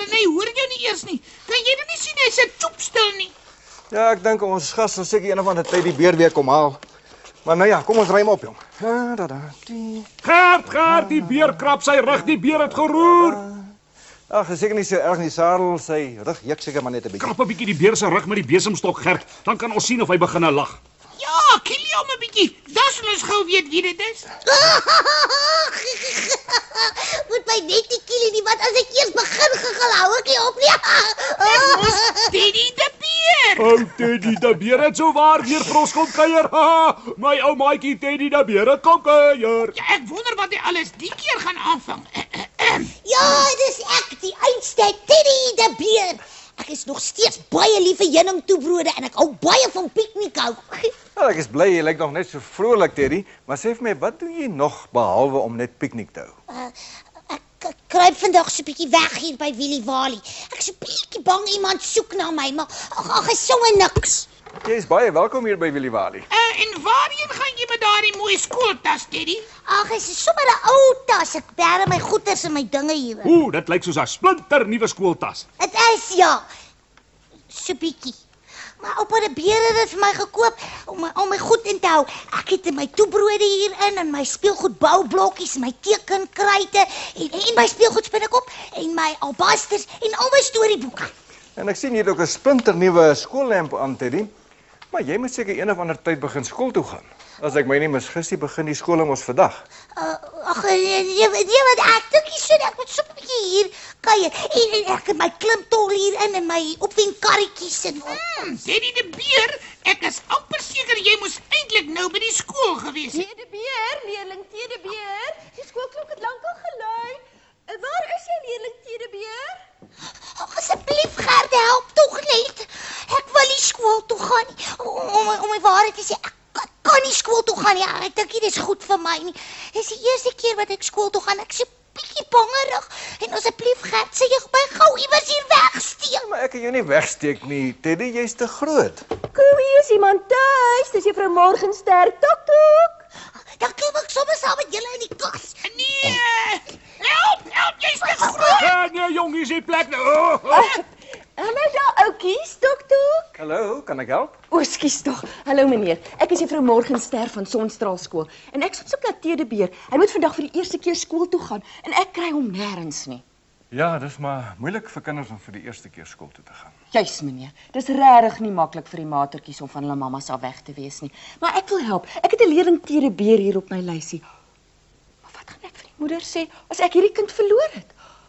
en hy hoor jou nie eers nie. Kan jy dit nie sien, hy sit toepstil nie. Ja, ek dink ons gas sal seker een of ander tyd die beer weer kom haal. Maar nou ja, kom ons ruim op, jong. Gert, die beer krap sy rug, die beer het geroer. Ag, dis seker nie so erg nie, Sarel, sy rug juk seker maar net 'n bietjie. Krap 'n bietjie die beer se rug met die besemstok, Gert. Dan kan ons sien of hy begin lag. Ja, kill hom 'n bietjie. Dan sal ons gou weet wie dit is. Moet my net nie kill nie, want as ek eers begin gegil, hou ek nie op nie. Dit was Teddy die beer. O, Teddy die beer het so waar weer vir ons kom kuier. My ou maatjie Teddy die beer het kom kuier. Ja, ek wonder wat hy alles die keer gaan aanvang. Ja, dis ek, die oudste Teddy die beer. Ek is nog steeds baie lief vir heuningtoebrode en ek hou baie van piknik hou. Wel, ek is bly jy lyk nog net so vrolik, Teddy, maar sê vir my, wat doen jy nog behalwe om net piknik te hou? Ek kruip vandag so 'n bietjie weg hier by Wielie Walie. Ek is 'n bietjie bang iemand soek na my, maar ag, is sommer niks. Jy is baie welkom hier by Wielie Walie. En waarheen gaan jy met daardie mooi skooltas, Teddy? Ag, is sommer 'n ou tas. Ek bære my goeders en my dinge hierin. Ooh, dit lyk soos 'n splinter nuwe skooltas. Dit is ja. So bietjie. Maar oupa die beer het dit vir my gekoop om my goed in te hou. Ek het my toebrode hierin en my speelgoed boublokkies, my tekenkruite en my speelgoedspinnekop en my albasters en al my storieboeke. En ek sien jy het ook 'n splinternuwe skoollamp aan, Teddy. Maar jy moet seker een of ander tyd begin skool toe gaan. As ek my nie misgis nie, begin die skool ons vandag. Ag, nee, wat ek dink so ek moet so 'n bietjie hier kuier. En ek het my klimtol hierin en my opwenkarretjies en Teddy die beer, ek is amper seker jy moes eintlik nou by die skool gewees het. De beer, leerling T de beer. Die skoolklok het lankal gelui. Waar is jy, leerling T de beer? Asseblief Gert, help tog net. Ek wil nie skool toe gaan nie. Om my waarheid te sê, ek kan nie skool toe gaan nie. Ek dink dit is goed vir my nie. Dis die eerste keer wat ek skool toe gaan. Ek is 'n bietjie bangerig. En asseblief Gert, sê jy my gou iewers hier wegsteek. Maar ek kan jou nie wegsteek nie, Teddy, jy's te groot. Koe, is iemand tuis? Dis juffrou Morgenster. Tok tok. Dan klim ek sommer saam met julle in die kas. Nee, help, jy's te groot. Nee, jong, hier is die plek. Oh. Hallo daar, oukies. Tok tok. Hallo, kan ek help? O, skus tog. Hallo meneer. Ek is juffrou Morgenster van Sonstraal skool en ek soek na T de beer. Hy moet vandag vir die eerste keer skool toe gaan en ek kry hom nêrens nie. Ja, dis maar moeilik vir kinders om vir die eerste keer skool toe te gaan. Juis meneer. Dis regtig nie maklik vir die matertjies om van hulle mammas af weg te wees nie. Maar ek wil help. Ek het 'n leerling T de beer hier op my lysie. Maar wat gaan ek vir die moeder sê as ek hierdie kind verloor het?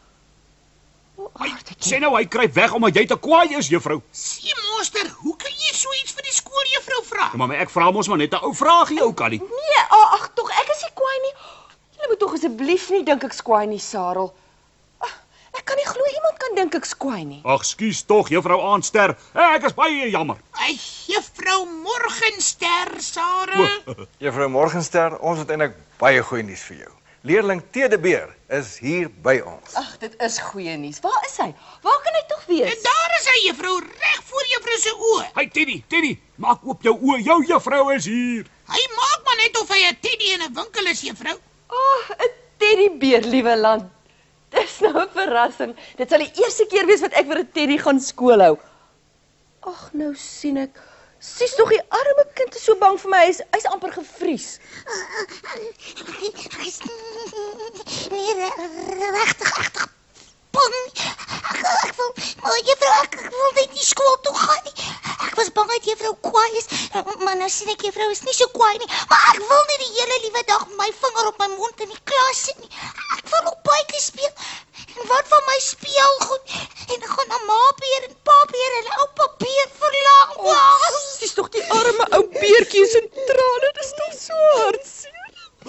Sê nou hy kruip weg omdat jy te kwaai is, juffrou. Sien monster, hoe kan jy so iets vir die skooljuffrou vra? Ja, maar ek vra mos maar net 'n ou vraagie, ou Callie. Nee, ag tog, ek is nie kwaai nie. Julle moet tog asseblief nie dink ek's kwaai nie, Sarel. Ek kan nie glo iemand kan dink ek's kwaai nie. Ag, skuis tog, juffrou Aanster. Ek is baie jammer. Ai, juffrou Morgenster, Sarah. Juffrou Morgenster, ons het eintlik baie goeie nuus vir jou. Leerling T de beer is hier by ons. Ag, dit is goeie nuus. Waar is hy? Waar kan hy tog wees? En daar is hy, juffrou, reg voor juffrou se oë. Hey Teddy, maak oop jou oë. Jou juffrou is hier. Hy maak maar net of hy 'n Teddy in 'n winkel is, juffrou. 'n teddybeer, liewe land. Dis nou 'n verrassing. Dit sal die eerste keer wees wat ek vir 'n teddy gaan skool hou. Ag, nou sien ek. Sies tog die arme kind is so bang vir my. Hy's amper gevries. Ek is nie regtig bang. Ek wil, maar juffrou, ek wil net nie skool toe gaan nie. Ek was bang dat juffrou kwaai is, maar nou sien ek juffrou is nie so kwaai nie. Maar ek wil nie die hele liewe dag my vinger op my mond in die klas sit nie. Ek wil op buite speel. En wat van my speelgoed? En ek gaan na ma beer en pa beer en oupa beer verlang. Dis tog die arme ou beertjies in trane. Dis tog so hartseer.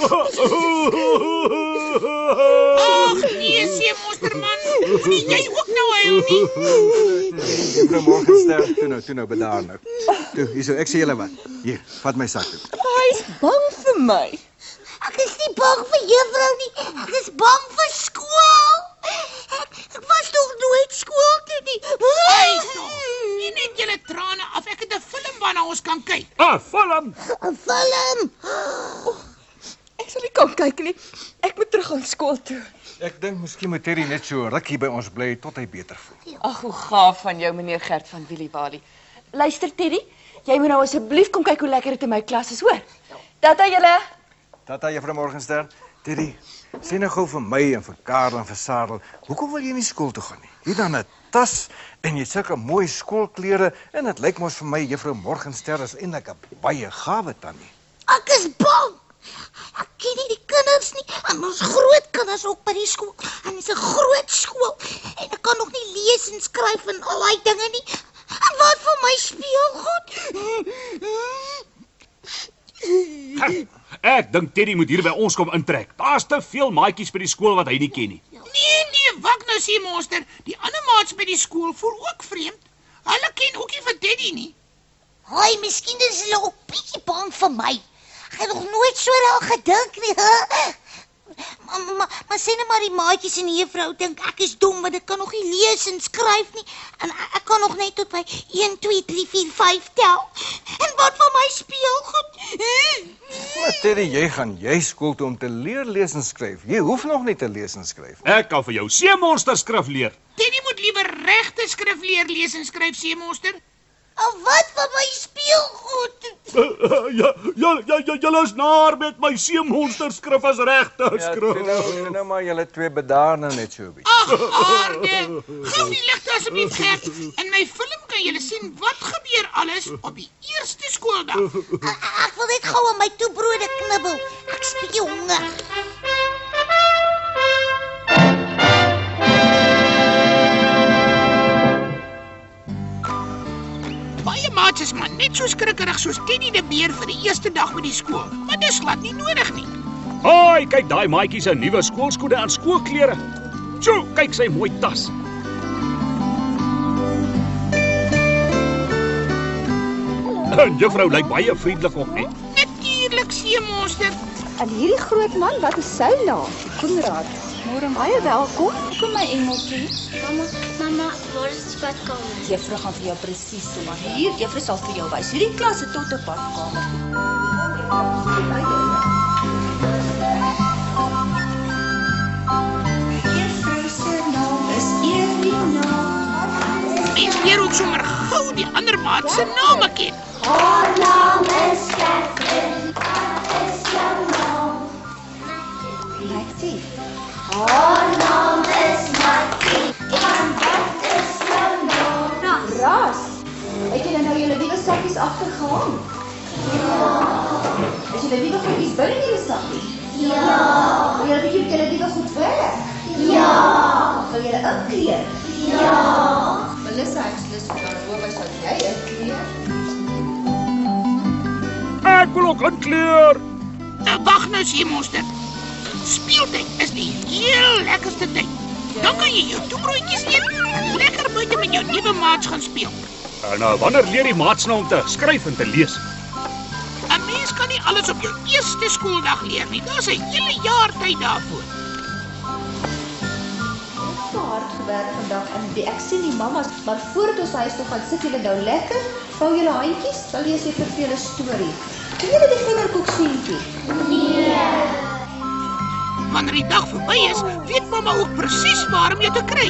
Ag, nee, sê monsterman. Moenie jy ook nou huil nie. Juffrou Morgenster, toe nou, bedaar nou. Toe, hierso, ek sê julle wat. Hier, vat my sak toe. Hy's bang vir my. Ek is nie bang vir juffrou nie. Ek is bang vir skool. Ek was nog nooit skool toe nie. Ai, tog. Nie net julle trane af. Ek het 'n film waarna ons kan kyk. Film. 'n Film. Ek sal die kan kyk nie. Ek moet terug aan skool toe. Ek dink miskien moet Terry net so rukkie by ons bly tot hy beter voel. Ag, hoe gaaf van jou, meneer Gert van Wielie Walie. Luister, Teddy, jy moet nou asseblief kom kyk hoe lekker dit in my klas is, hoor. Tata julle. Tata, juffrou Morgenstern. Terry, sê nou gou vir my en vir Karel en vir Sarel, hoekom wil jy nie skool toe gaan nie? Jy het dan 'n tas en jy het sulke mooi skoolklere en dit lyk mos vir my juffrou Morgenstern is eintlik 'n baie gawe tannie. Ek is bang. Ek ken nie die kinders nie. En ons groot kinders ook by die skool. En dit is 'n groot skool. En ek kan nog nie lees en skryf en al daai dinge nie. En wat van my speelgoed? Ek dink Teddy moet hier by ons kom intrek. Daar's te veel maatjies by die skool wat hy nie ken nie. Nee, wag nou sê monster. Die ander maats by die skool voel ook vreemd. Hulle ken ook nie vir Teddy nie. Hoi, miskien is hulle ook bietjie bang vir my. Ek het nog nooit so daaraan gedink nie. Maar sê net maar die maatjies en die juffrou dink ek is dom want ek kan nog nie lees en skryf nie. En ek kan nog net tot by 1 2 3 4 5 tel. En wat van my speelgoed? Maar Terry, jy gaan skool toe om te leer lees en skryf. Jy hoef nog nie te lees en skryf. Ek kan vir jou seemonster skrif leer. Teddy moet liewer regte skrif leer lees en skryf, sê monster. En wat van my speelgoed? Julle is naar met my seemonster skrif as regte skrif. Nou maar julle twee bedaar nou net so 'n bietjie. Ag, aarde. Gou die ligte asseblief, Gert. In my film kan julle sien wat gebeur alles op die eerste skooldag. Ek wil net gou aan my toebrode knibbel. Ek is bietjie honger. Baie maats is maar net so skrikkerig soos Teddy die beer vir die eerste dag by die skool. Maar dis glad nie nodig nie. Haai, kyk daai maatjie se nuwe skoolskoene en skoolklere. Sjoe, kyk sy mooi tas. En juffrou lyk baie vriendelik op, hè? Natuurlik, sê monster. En hierdie groot man, wat is sy naam? Konrad. Môre baie welkom. Kom my engeltjie. Mama, waar is die badkamer? Juffrou gaan vir jou presies so maar hier. Juffrou sal vir jou wys. Hierdie klas het tot 'n badkamer. Juffrou se naam is Elina. Mens leer ook sommer gou die ander maat se name ken. Haar naam is Catherine. Wat is jou naam? Lexie. Haar naam is Mattie. En wat is jou naam? Ras. Het julle nou julle nuwe sakkies agtergehang? Ja. Is julle nuwe goedjies binne in die sakkies? Ja. Wil julle bietjie julle nuwe goed werk? Ja. Wil julle inkleer? Ja. Melissa, ek is lus vir haar robe, sal jy inkleer? Ek wil ook inkleer. Wag nou, sê monster. Speeltyd is die heel lekkerste tyd. Dan kan jy jou toebroodjies eet en lekker buite met jou nuwe maats gaan speel. En wanneer leer die maats nou om te skryf en te lees? 'n Mens kan nie alles op jou eerste skooldag leer nie. Daar's 'n hele jaar tyd daarvoor. So hard gewerk vandag en ek sien die mamas, maar voordat ons huis toe gaan, sit julle nou lekker, vou julle handjies, dan lees jy vir julle storie. Ken julle die kinderkoek seentjie? Wanneer die dag verby is, weet mamma ook presies waar om jou te kry.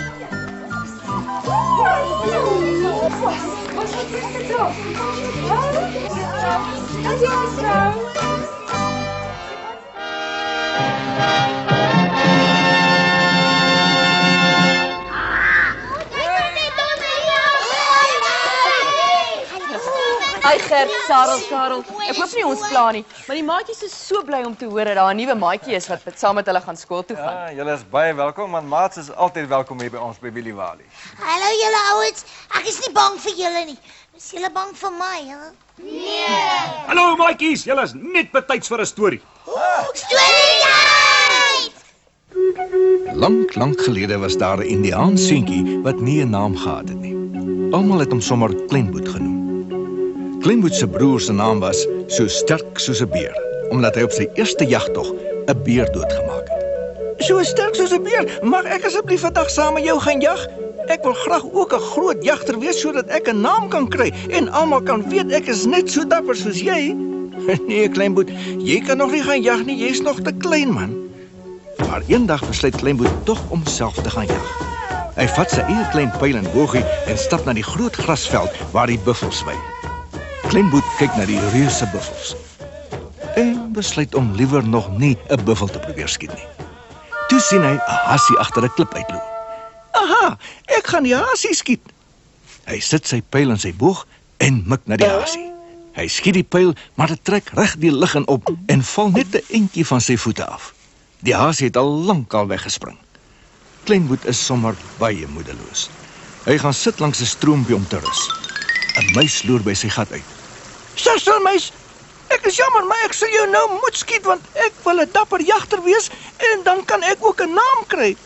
Hi Gert, Sarel. Ek hoop nie ons pla nie, maar die maatjies is so bly om te hoor dat daar 'n nuwe maatjie is wat saam met hulle gaan skool toe gaan. Ja, julle is baie welkom, want maats is altyd welkom hier by ons by Wielie Walie. Hallo julle ouens, ek is nie bang vir julle nie. Is julle bang vir my, hè? Hallo maatjies, julle is net betyds vir 'n storie. Storietyd! Lank gelede was daar 'n Indiaan seentjie wat nie 'n naam gehad het nie. Almal het hom sommer Kleinboet genoem. Kleinboet se broer se naam was so sterk soos 'n beer, omdat hy op sy eerste jagtog 'n beer doodgemaak het. So sterk soos 'n beer, mag ek asseblief vandag saam met jou gaan jag? Ek wil graag ook 'n groot jagter wees sodat ek 'n naam kan kry en almal kan weet ek is net so dapper soos jy. Nee, Kleinboet, jy kan nog nie gaan jag nie, jy's nog te klein, man. Maar eendag besluit Kleinboet tog om self te gaan jag. Hy vat sy eie klein pyl en bogie en stap na die groot grasveld waar die buffels wei. Kleinboet kyk na die reuse buffels en besluit om liewer nog nie 'n buffel te probeer skiet nie. Toe sien hy 'n hasie agter 'n klip uitloop. Aha, ek gaan die hasie skiet. Hy sit sy pyl in sy boog en mik na die hasie. Hy skiet die pyl, maar dit trek reg die lug in op en val net 'n entjie van sy voete af. Die hasie het al lankal weggespring. Kleinboet is sommer baie moedeloos. Hy gaan sit langs 'n stroompie om te rus. 'n Muis loer by sy gat uit. "Suster muis, ek is jammer, maar ek sal jou nou moet skiet want ek wil 'n dapper jagter wees en dan kan ek ook 'n naam kry."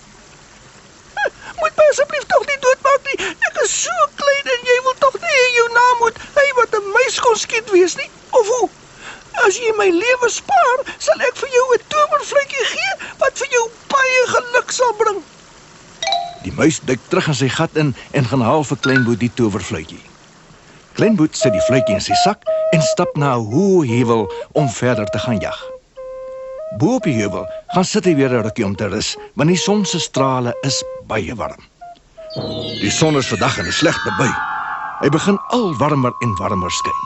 "Moet my asseblief tog nie doodmaak nie. Ek is so klein en jy wil tog nie hê jou naam moet hy wat 'n muis kon skiet wees nie. Of hoe? As jy my lewe spaar, sal ek vir jou 'n towervletjie gee wat vir jou baie geluk sal bring." Die muis duik terug in sy gat in en gaan haal vir Kleinboet die towerfluitjie. Kleinboet sit die fluitjie in sy sak en stap na 'n hoë heuwel om verder te gaan jag. Bo op die heuwel gaan sit hy weer 'n rukkie om te rus, want die son se strale is baie warm. Die son is vandag in 'n slegte bui. Hy begin al warmer en warmer skyn.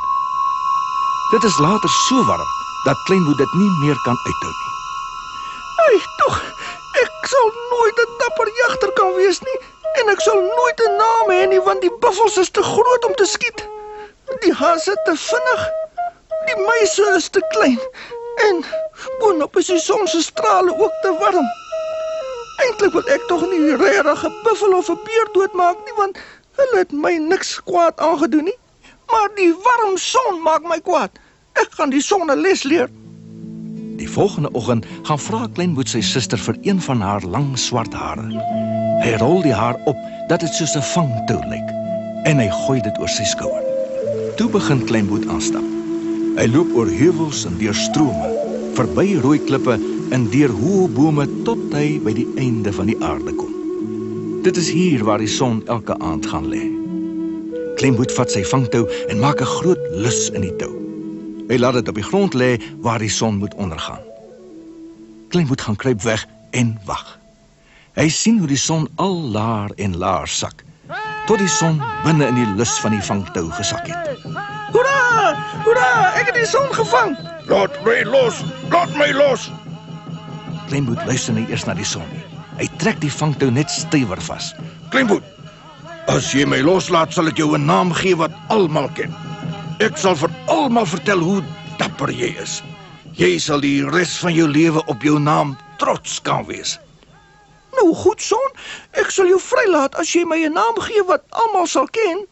Dit is later so warm dat Kleinboet dit nie meer kan uithou nie. "Ai, tog, ek sal nooit 'n dapper jagter kan wees nie en ek sal nooit 'n naam hê nie want die buffels is te groot om te skiet. Die hase te vinnig, die muise is te klein en boonop is die son se strale ook te warm. Eintlik wil ek tog nie regtig 'n buffel of 'n beer doodmaak nie want hulle het my niks kwaad aangedoen nie. Maar die warm son maak my kwaad. Ek gaan die son 'n les leer." Die volgende oggend gaan vra Kleinboet sy suster vir een van haar lang swart hare. Hy rol die haar op dat dit soos 'n vangtou lyk en hy gooi dit oor sy skouer. Toe begin Kleinboet aanstap. Hy loop oor heuwels en deur strome, verby rooi klippe en deur hoë bome tot hy by die einde van die aarde kom. Dit is hier waar die son elke aand gaan lê. Kleinboet vat sy vangtou en maak 'n groot lus in die tou. Hy laat dit op die grond lê waar die son moet ondergaan. Kleinboet gaan kruip weg en wag. Hy sien hoe die son al laer en laer sak, tot die son binne in die lus van die vangtou gesak het. "Hoera! Hoera! Ek het die son gevang!" "Laat my los! Laat my los!" Kleinboet luister nie eers na die son nie. Hy trek die vangtou net stywer vas. "Kleinboet, as jy my loslaat, sal ek jou 'n naam gee wat almal ken. Ek sal vir almal vertel hoe dapper jy is. Jy sal die res van jou lewe op jou naam trots kan wees." "Nou goed, son, ek sal jou vrylaat as jy my 'n naam gee wat almal sal ken."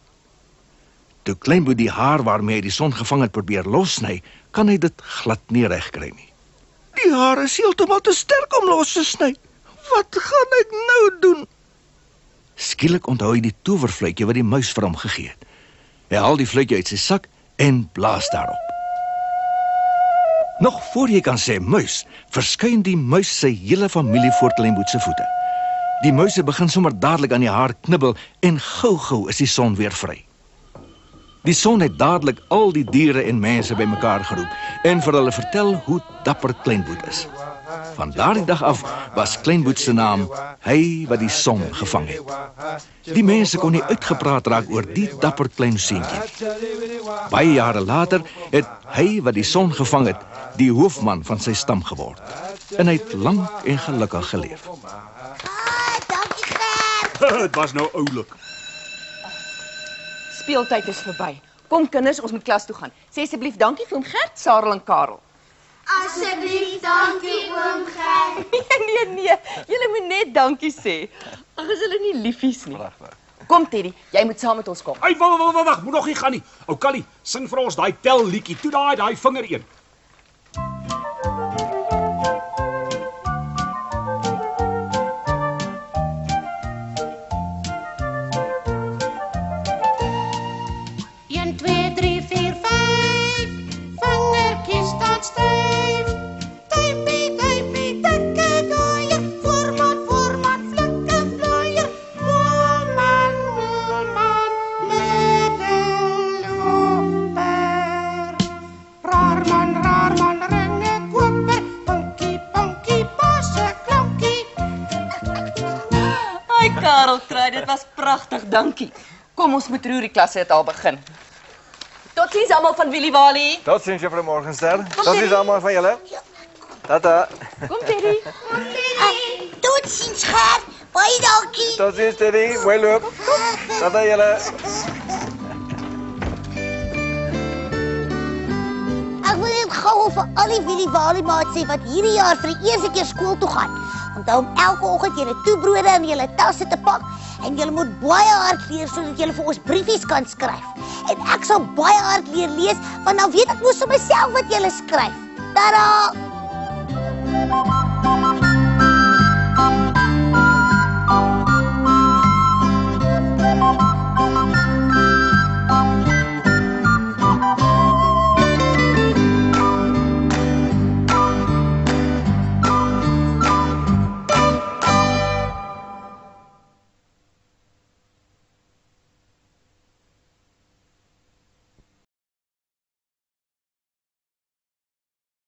Toe Kleinboet die haar waarmee hy die son gevang het probeer lossny, kan hy dit glad nie regkry nie. "Die haar is heeltemal te sterk om los te sny. Wat gaan ek nou doen?" Skielik onthou hy die towerfluitjie wat die muis vir hom gegee het. Hy haal die fluitjie uit sy sak en blaas daarop. Nog voor jy kan sê muis, verskyn die muis sy hele familie voor Kleinboet se voete. Die muise begin sommer dadelik aan die haar knibbel en gou-gou is die son weer vry. Die son het dadelik al die diere en mense bymekaar geroep en vir hulle vertel hoe dapper Kleinboet is. Van daardie dag af was Kleinboet se naam hy wat die son gevang het. Die mense kon nie uitgepraat raak oor die dapper klein seentjie. Baie jare later het hy wat die son gevang het, die hoofman van sy stam geword. En hy het lank en gelukkig geleef. Dankie Gert. Dit was nou oulik. Speeltyd is verby. Kom kinders, ons moet klas toe gaan. Sê asseblief dankie vir oom Gert, Sarel en Karel. Asseblief, dankie oom Gert. Nee, julle moet net dankie sê. Ag, is hulle nie liefies nie. Kom Teddy, jy moet saam met ons kom. Ai, wag, moet nog nie gaan nie. Ou Callie, sing vir ons daai tel liedjie. Toe daai vinger een. Man parelkraai, dit was pragtig, dankie. Kom, ons moet roer, die klasse het al begin. Totsiens almal van Wielie Walie. Totsiens, juffrou Morgenster. Kom, Totsiens Terry. allemaal van julle. Tata. Kom, Terry. Tot ziens, Gert. Baie dankie. Totsiens, Teddy. Mooi loop. Tata julle. Ek wil net gou vir al die Wielie Walie maats sê wat hierdie jaar vir die eerste keer skool toe gaan. Onthou om elke oggend julle toebrode en julle tasse te pak en julle moet baie hard leer sodat julle vir ons briefies kan skryf. En ek sal baie hard leer lees want dan weet ek mos sommer self wat julle skryf. Tada!